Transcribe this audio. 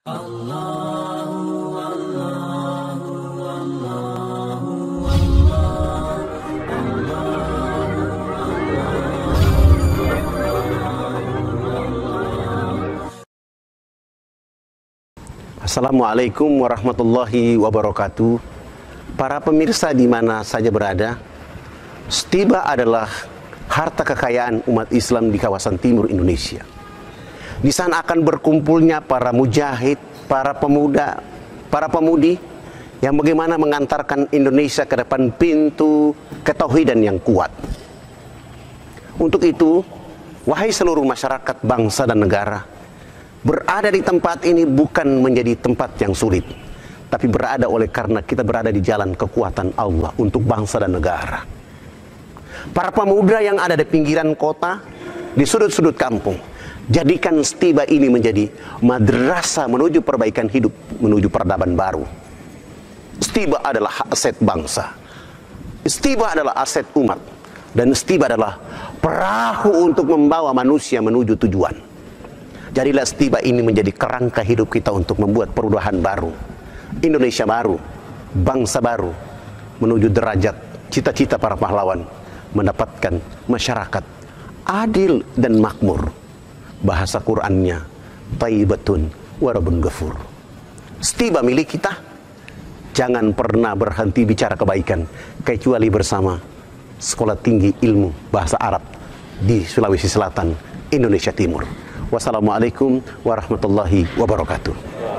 Assalamualaikum warahmatullahi wabarakatuh. Para pemirsa di mana saja berada, Stiba adalah harta kekayaan umat Islam di kawasan timur Indonesia. Di sana akan berkumpulnya para mujahid, para pemuda, para pemudi yang bagaimana mengantarkan Indonesia ke depan pintu ketauhidan yang kuat. Untuk itu, wahai seluruh masyarakat bangsa dan negara, berada di tempat ini bukan menjadi tempat yang sulit, tapi berada oleh karena kita berada di jalan kekuatan Allah untuk bangsa dan negara. Para pemuda yang ada di pinggiran kota, di sudut-sudut kampung, jadikan Stiba ini menjadi madrasah menuju perbaikan hidup, menuju peradaban baru. Stiba adalah aset bangsa, Stiba adalah aset umat, dan Stiba adalah perahu untuk membawa manusia menuju tujuan. Jadilah Stiba ini menjadi kerangka hidup kita untuk membuat perubahan baru, Indonesia baru, bangsa baru, menuju derajat cita-cita para pahlawan, mendapatkan masyarakat adil dan makmur. Bahasa Qur'annya, Thayyibatun warabun ghafur. Stiba milik kita. Jangan pernah berhenti bicara kebaikan, kecuali bersama Sekolah Tinggi Ilmu Bahasa Arab di Sulawesi Selatan, Indonesia Timur. Wassalamualaikum warahmatullahi wabarakatuh.